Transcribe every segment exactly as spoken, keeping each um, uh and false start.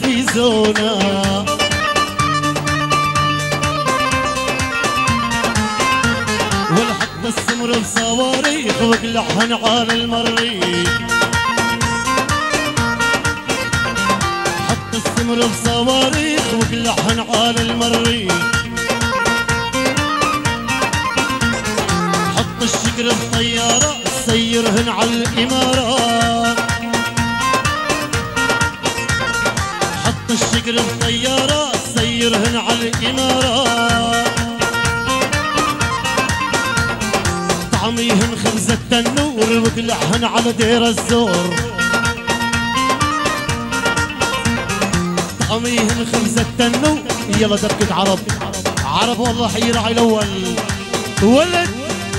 يحفزونا. والحط السمر بصواريخ وقلعهن على المريخ. حط السمر بصواريخ وقلعهن على المريخ. حط الشقر بطيارة سيرهن على الإمارات. حط الشقر بطيارة سيرهن على الإمارات. طعميهن خبز التنور وقلعهن على دير الزور. طعميهن خبز التنور. يلا دبكة عرب عرب والله حيرعي الأول ولد.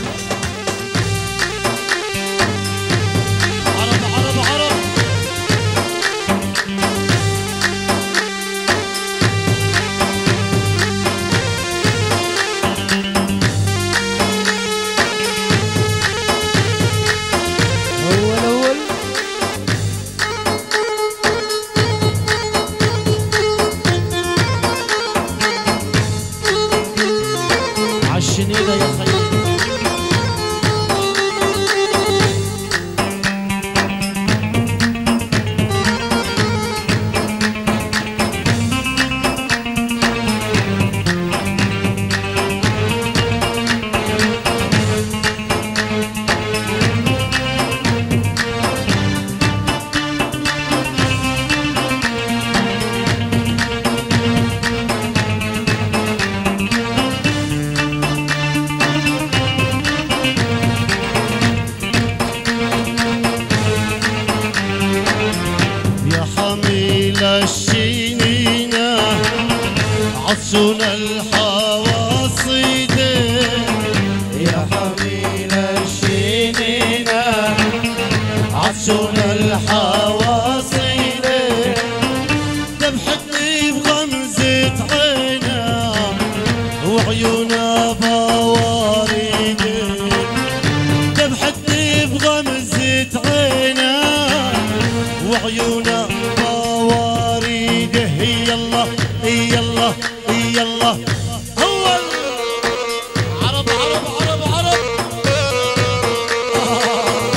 عرب عرب عرب عالشنيدة يا خيي. الشنينة عطشون الحواصيد. يا حميل الشنينة عطشون الحواصيد. ذبحتني بغمزة عينا وعيونا بواريد. ذبحتني بغمزة عينا وعيونا بواريده. يلا يلا يلا أول عرب عرب عرب عرب. آه.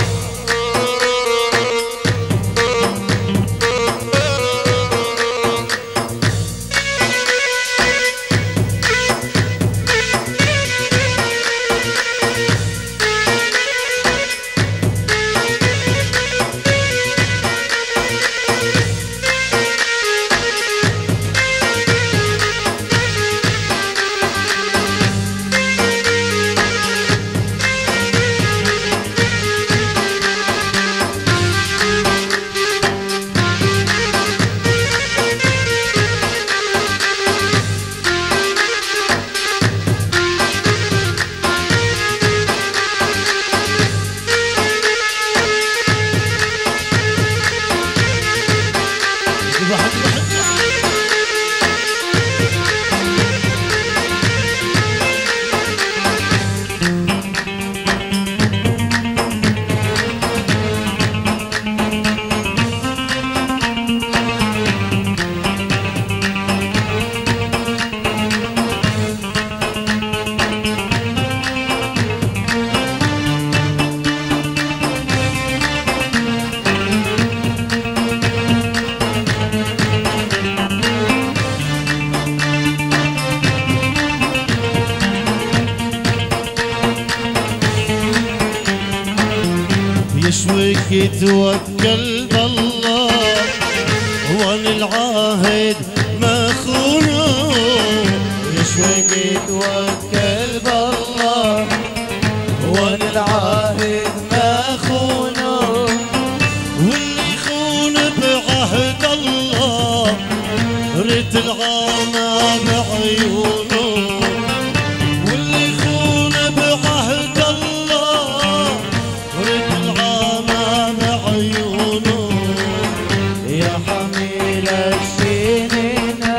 يشويك يتوكل بالله وان العاهد مخونه. يشويك يتوكل بالله وان العاهد مخونه. واللي يخون بعهد الله ريت الغامة بعيونه. واللي يخون بعهد الله ريت الغامة بعيونه. يا حميل الشنينة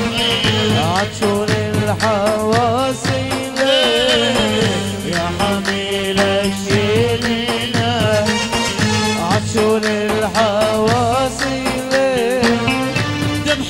عطشون الحواصيل. يا حميل الشنينة عطشون الحواصيل.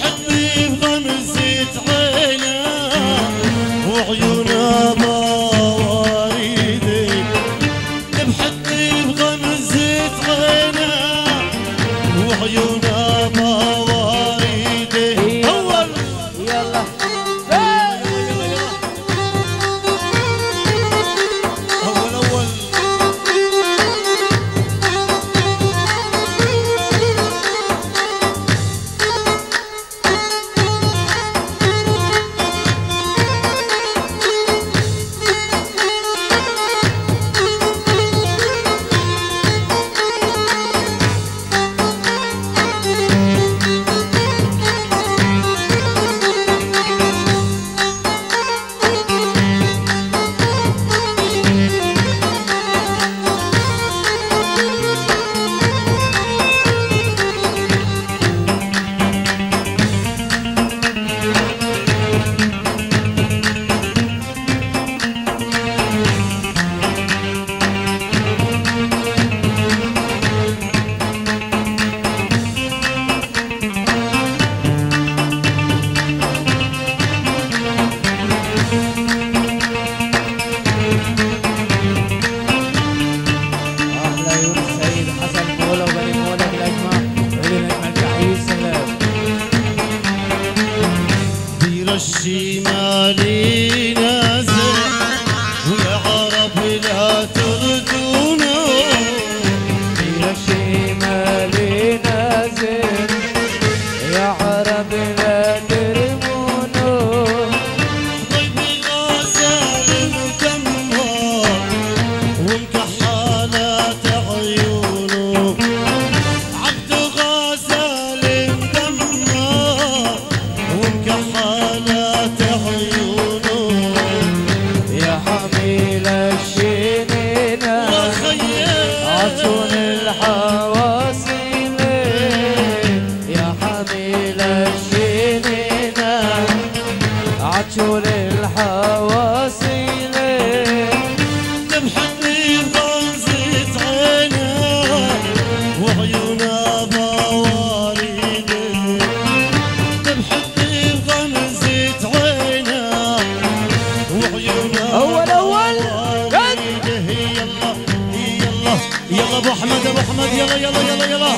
الشمالي نازل ويا عرب لا تردونا إلى الشمالي نازل يا عرب لا ترمونا طيب غزال مدمر ومكحالات عيونه عبد غزال مدمر ومكحالات عيونه يا حميل الشنينة عطون الحواصل يا حميل الشنينة عطون الحواصل تبحثني بغمزة عينه وعيونه بواريده تبحثني بغمزة عينه وعيونه أول أول بواريده يلا يلا يلا ابو احمد ابو احمد يلا يلا يلا يلا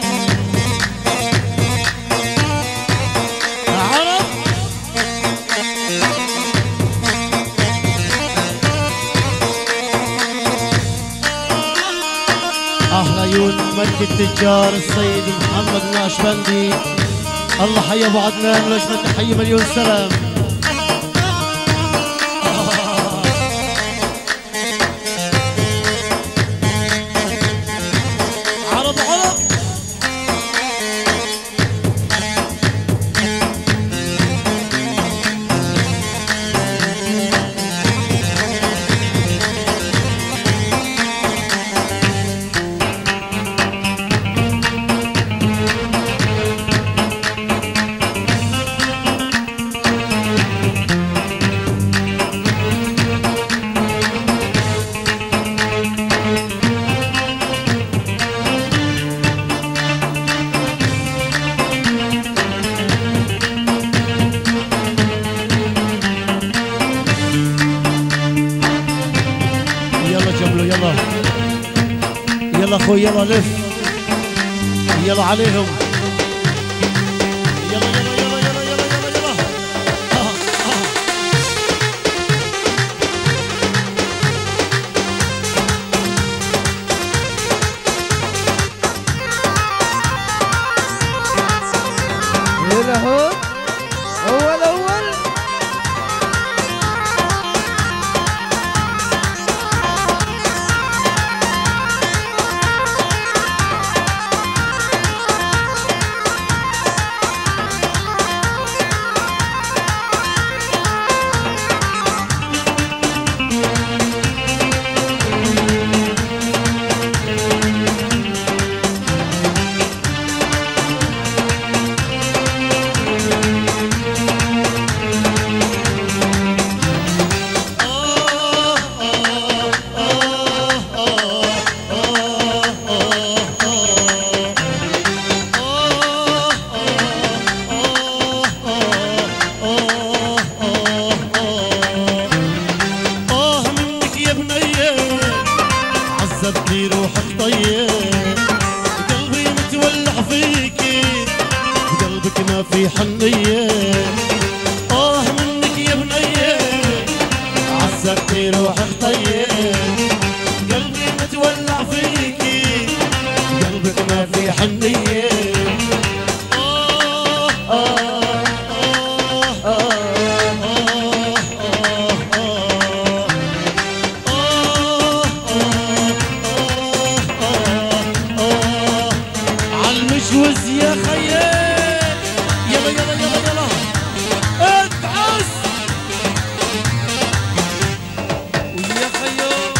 عرب احلى عيون ملك التجار السيد محمد الناشبندي الله حي ابو عدنان ولجنة تحية مليون سلام عرب عرب يلا جملوا يلا يلا اخوي يلا لف يلا عليهم يلا يلا يلا يلا يلا يلا يلا آه آه. هنا هون أول أول عذبتني روحك طيب قلبي متولع فيكي قلبك ما في حنية آه منك يا بنية عذبتني روحك طيب قلبي متولع فيكي قلبك ما في حنية آه آه عالمشوز يا خيال يلا يلا يلا يلا ادعس ويا خيال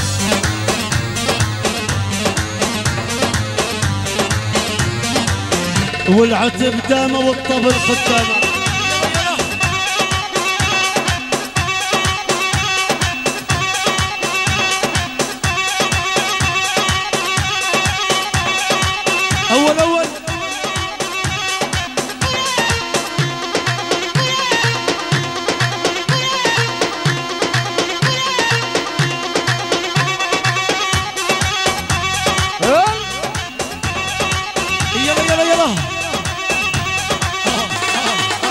والعتب دامه والطبل قدامه أول أول يلا يلا يلا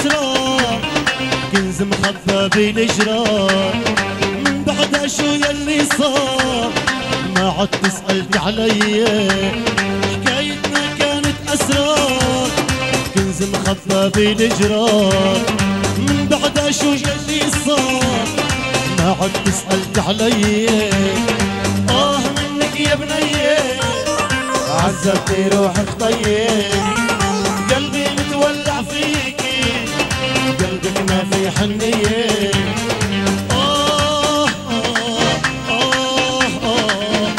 اسرار كنز مخبى بين جرار من بعد شو يلي صار ما عد تسألت علي حكايتنا كانت اسرار كنز مخبى بين جرار من بعد شو يلي صار ما عد تسألت علي اه منك يا بنيه عذبتي روحك طيب قلبي متولع فيكي قلبك ما في حنية آه آه آه آه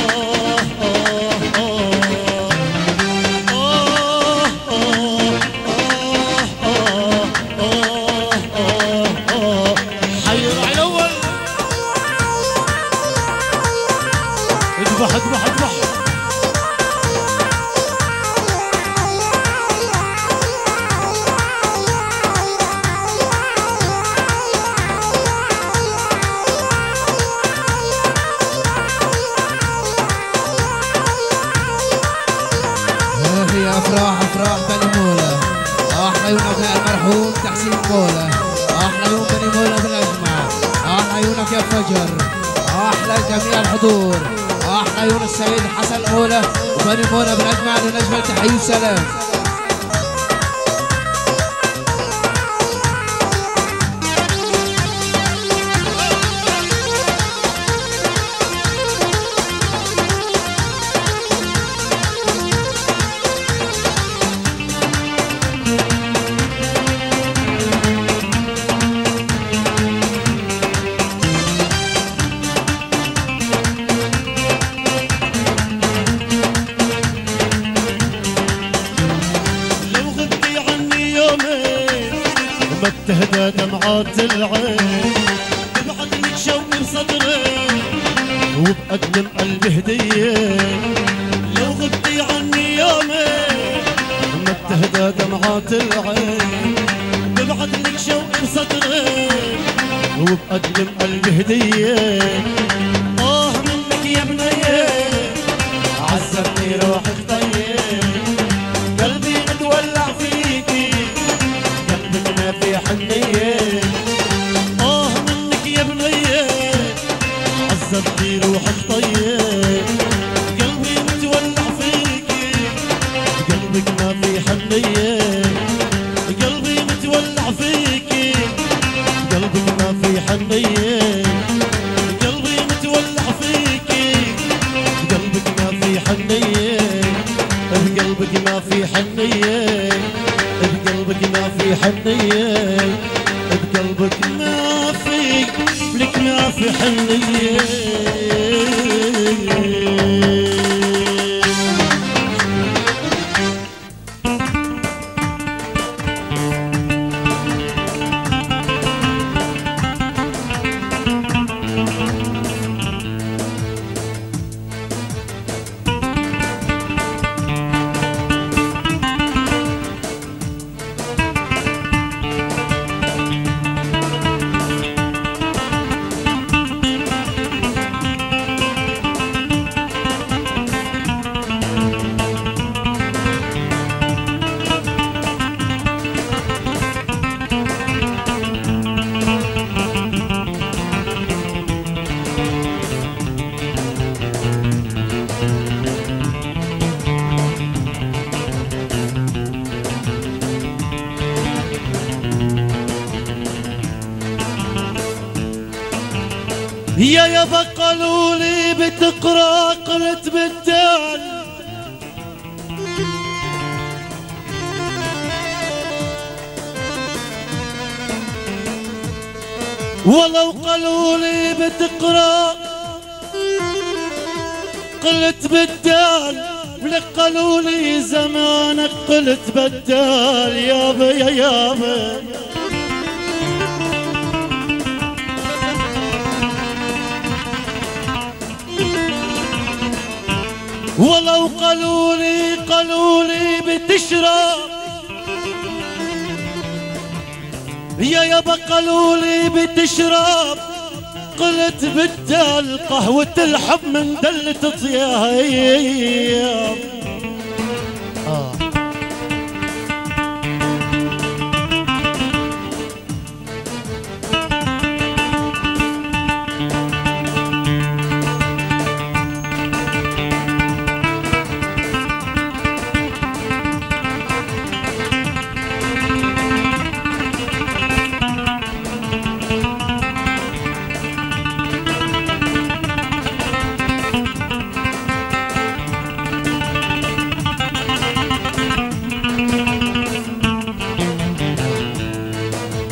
آه حير على الأول اذبح اذبح اذبح افراح افراح بني موله احلى عيونك يا المرحوم تحسين موله احلى عيون بني موله بالاجمع احلى عيونك يا فجر احلى جميع الحضور احلى عيون السيد حسن موله وبني موله بالاجمع لنجمه تحيه وسلام ما بتهدى دمعات العين تبعد لك شوق بصدري وبقدم قلبي هدية لو غبتي عني يومين ما بتهدى دمعات العين تبعد لك شوق بصدري وبقدم قلبي هدية آه منك يا بنية عذبتني روحك طيب قلبي متولع فيكي ما في حنية آه منك يا بنية عذبتي روحك طيب قلبي متولع فيكي قلبك ما في حنية قلبي متولع فيكي قلبك ما في حنية قلبي متولع فيكي قلبك ما في حنية بقلبك ما في حنية بقلبك ما في حنية بقلبك ما في لك ما في حنية يا يابا قالوا لي بتقرا قلت بالدال ولو قالوا لي بتقرا قلت بالدال ولك قالوا لي زمانك قلت بدال يابا يا يابا ولو قالوا لي قالوا لي بتشرب يا يابا قالوا لي بتشرب قلت بدال قهوة الحب من دلة طياب آه.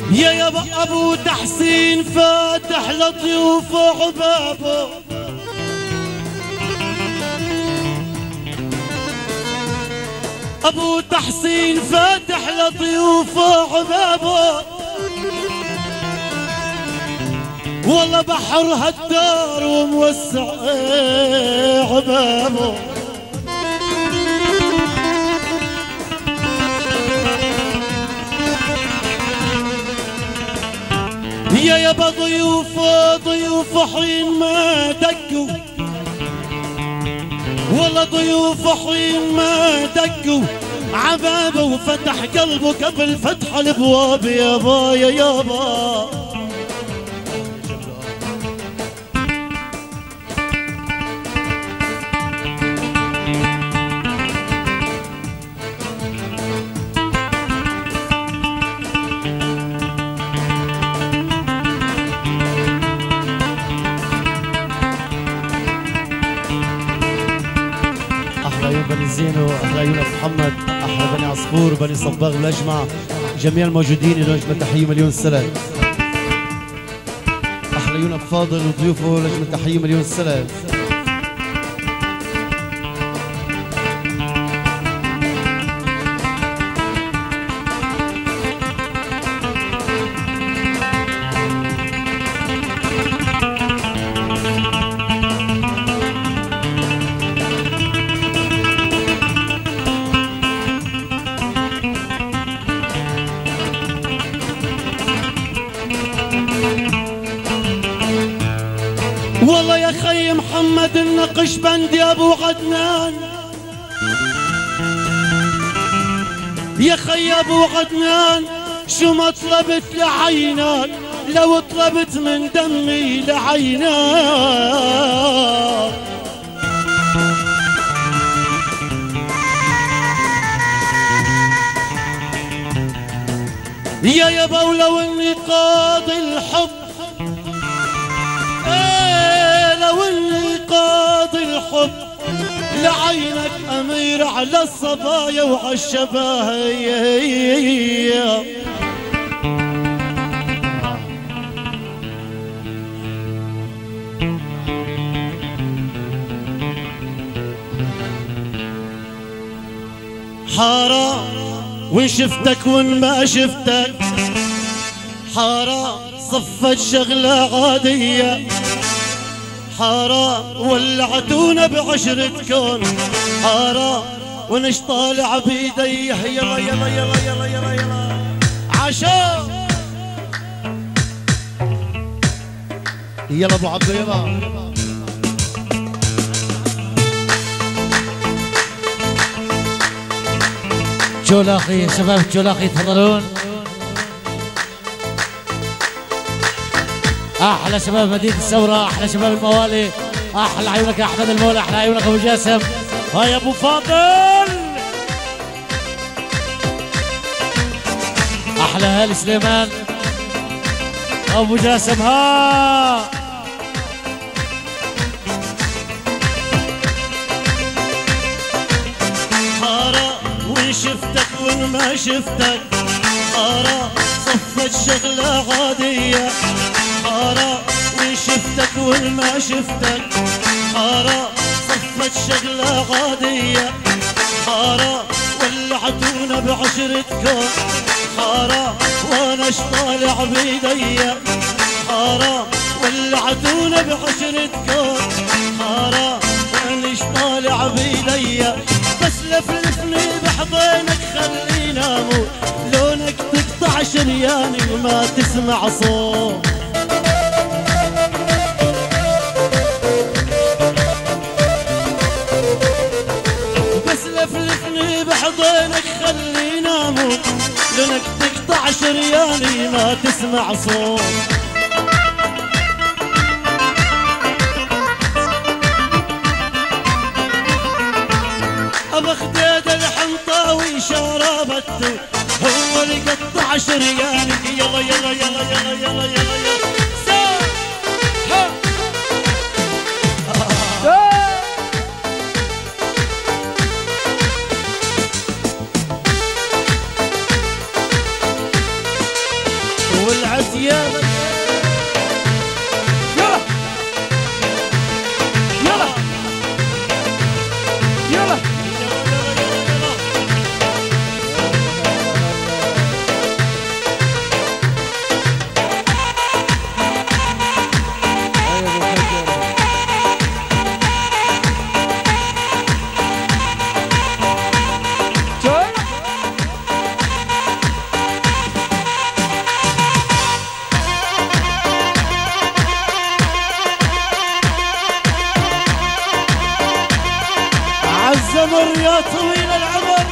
يا يابا ابو تحسين فاتح لطيوف وعبابه ابو تحسين فاتح لطيوف وعبابه والله بحر هالدار وموسع عبابه يا يابا ضيوف ضيوف حين ما دقوا والله ضيوف حين ما دقوا عبابه وفتح قلبه قبل فتح الابواب يابا يا يابا بني زينو، احلى يونس محمد، احلى بني عصفور، بني صباغ الاجمع، جميع الموجودين لجنة تحية مليون سلام. احلى يونس فاضل وضيوفه لجنة تحية مليون سلام. والله يا خي محمد النقشبندي يا ابو عدنان، يا خي ابو عدنان شو ما طلبت لعينك لو طلبت من دمي لعينك. يا يابا ولو اني قاضي الحب، لو اني قاضي الحب لعينك امير على الصبايا وعالشبايا. حرام وين شفتك وين ما شفتك، حرام صفت شغلة عادية، حرام ولعتونا بعشرة كون، حرام ونش طالع بيدي. يلا يلا يلا يلا يلا يلا عشان يلا ابو عبد يلا جولاقي. شباب جولاقي يتفضلون. احلى شباب مدينه الثوره، احلى شباب الموالي، احلى عيونك يا احمد المولى، احلى عيونك ابو جاسم. هاي ابو فاضل، احلى هالي سليمان ابو جاسم. ها حرام وين شفتك وين ما شفتك، حرام صفت شغلة عادية، حرام وين شفتك وين ما شفتك، حرام صفت شغلة عادية، حرام ولعتونا بعشرة كون، حرام وانا طالع بيدي، حرام ولعتونا بعشرة كون، حرام وانا طالع بيدي. بس لفلفني بحضنك خليني اموت، لونك تقطع شرياني وما تسمع صوت. بس لفلفني بحضنك خليني اموت، لونك تقطع شرياني ما تسمع صوت. ابا خديد الحنطاوي شرابته هو اللي قطع شرياني. يلا يلا يلا يلا يلا يلا يلا سا ها والعسيان يلا يلا يلا عالزمر يا طويل العمر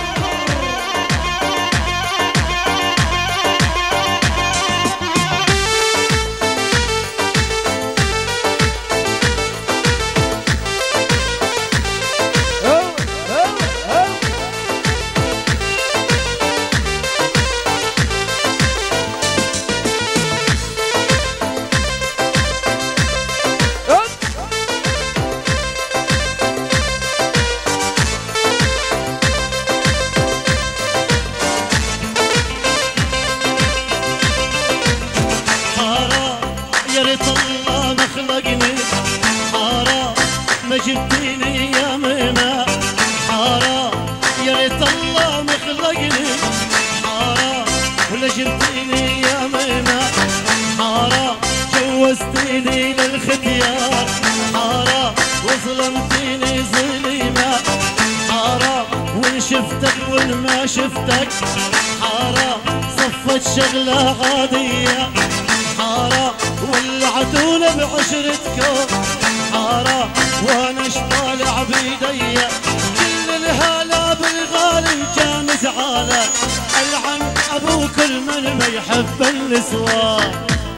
يا ريت الله ما خلقني حرام ما جبتيني يا ميمة حرام يا ريت الله ما خلقني حرام ولا جبتيني يا ميمة حرام جوزتيني للختيار حرام وظلمتيني ظليمة حرام وان شفتك وان ما شفتك حرام صفت شغلة عادية حرام ولعتونا بعشرتكم حرام وانا شطالع بيديا كل الهلا بالغالي كان زعاله العن ابو كل من ما يحب النسوان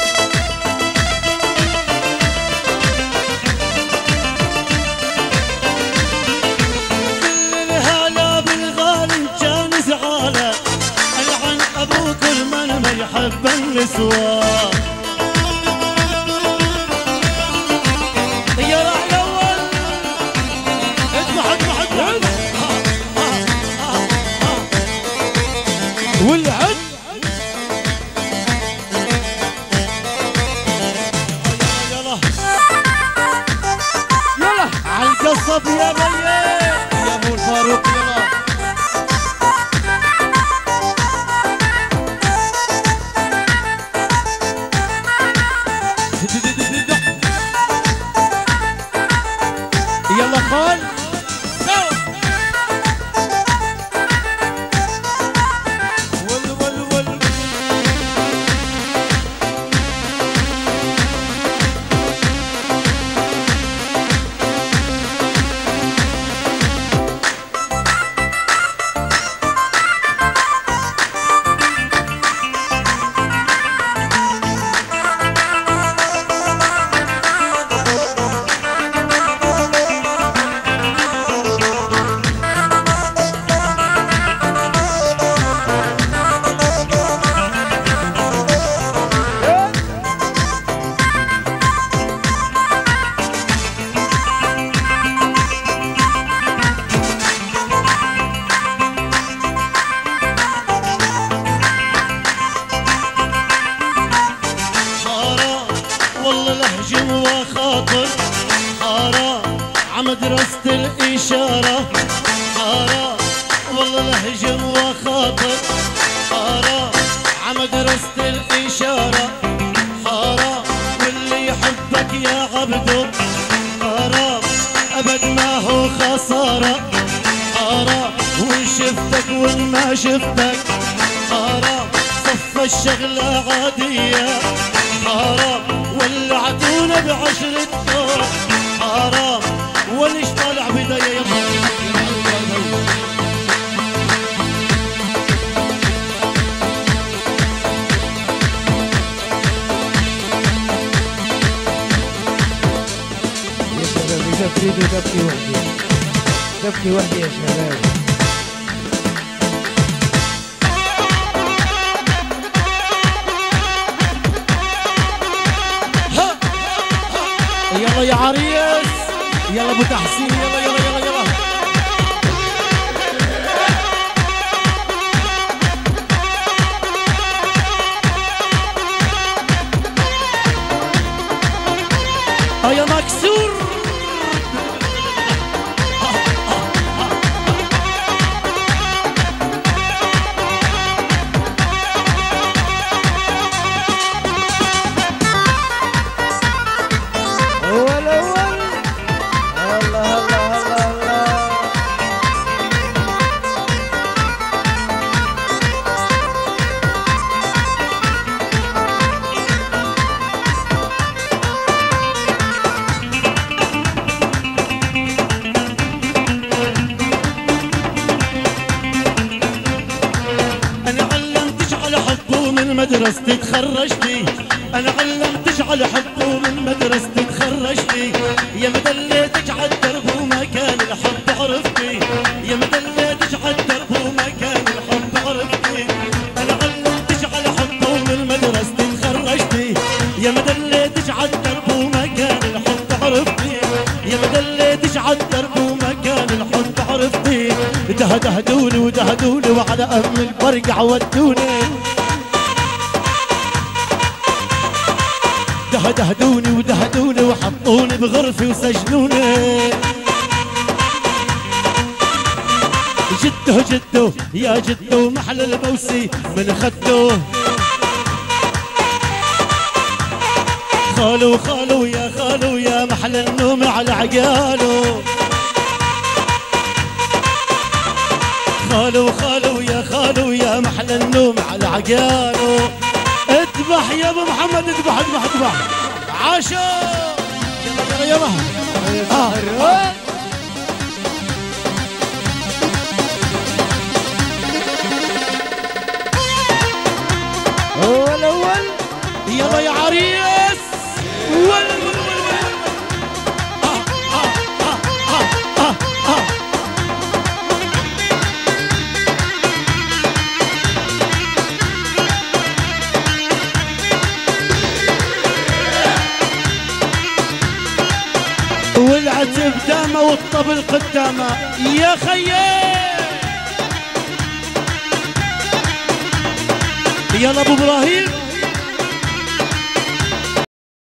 كل الهلا بالغالي كان زعاله العن ابو كل من ما يحب النسوان والعد يلا يلا عالقصب يا بيه يا ابو الفاروق يلا يلا خال لهجم وخاطر حرام عمدرسة الإشارة حرام والله لهجم وخاطر حرام عمدرسة الإشارة حرام واللي يحبك يا عبدو حرام أبد ما هو خسارة حرام وإن شفتك وإن ما شفتك حرام صف الشغلة عادية حرام ولعتونا بعشرتكم حرام وليش طالع بداية يا شباب إذا تريدوا تبكي وحدي تبكي وحدي يا شباب يلا يا عريس يلا ابو تحسين يلا يلا يلا يلا من مدرستي تخرجتي، انا علمتك على حب ومن مدرستي تخرجتي، يا مدليتك عالدرب ومكان الحب عرفتي، يا مدليتك عالدرب ومكان الحب عرفتي، انا علمتك على حب ومن مدرستي تخرجتي، يا مدليتك عالدرب ومكان الحب عرفتي، يا مدليتك عالدرب ومكان الحب عرفتي، دهدهدوني ودهدوني وعلى ام البرق عودوني، دهدهدوني ودهدوني وحطوني بغرفي وسجنوني، جدو جدو يا جدو محل البوسي من خدو، خالو خالو يا خالو يا محل النوم على عقاله، خالو خالو يا خالو يا محل النوم على عقاله، اذبح يا ابو محمد اذبح اذبح اذبح عاشو يلا يلا يلا آه. هو الاول يلا يا عريس ول ول ول ول آه آه آه آه آه آه. والعتب دامه والطبل قدامه يا خيال، يلا ابو ابراهيم